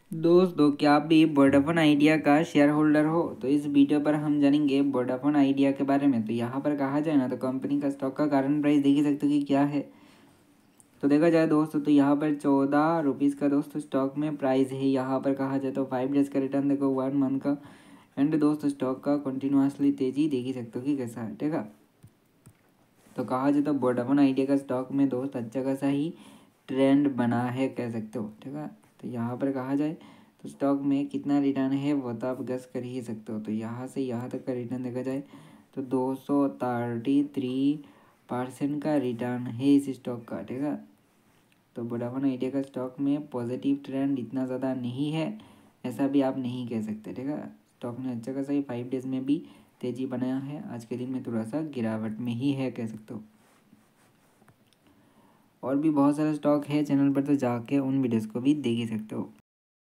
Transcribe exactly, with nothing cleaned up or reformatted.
दोस्तों क्या आप भी वोडाफोन आइडिया का शेयर होल्डर हो? तो इस वीडियो पर हम जानेंगे वोडाफोन आइडिया के बारे में। तो यहाँ पर कहा जाए ना तो कंपनी का स्टॉक का करंट प्राइस देख ही सकते हो कि क्या है। तो देखा जाए दोस्तों तो यहाँ पर चौदह रुपीज़ का दोस्तों स्टॉक में प्राइस है। यहाँ पर कहा जाए तो फाइव डेज का रिटर्न देखो, वन मंथ का, एंड दोस्तों स्टॉक का कंटिन्यूसली तेजी देख ही सकते हो कि कैसा है, ठीक है। तो कहा जाए तो वोडाफोन आइडिया का स्टॉक में दोस्त अच्छा खासा ही ट्रेंड बना है, कह सकते हो, ठीक है। तो यहाँ पर कहा जाए तो स्टॉक में कितना रिटर्न है वो तो आप गस कर ही सकते हो। तो यहाँ से यहाँ तक का रिटर्न देखा जाए तो दो सौ थर्टी थ्री परसेंट का रिटर्न है इस स्टॉक का, ठीक है। तो वोडाफोन आइडिया का स्टॉक में पॉजिटिव ट्रेंड इतना ज़्यादा नहीं है, ऐसा भी आप नहीं कह सकते, ठीक है। स्टॉक ने अच्छा खासा ही फाइव डेज में भी तेज़ी बनाया है, आज के दिन में थोड़ा सा गिरावट में ही है, कह सकते हो। और भी बहुत सारे स्टॉक है चैनल पर, तो जाके उन वीडियोज़ को भी देख ही सकते हो।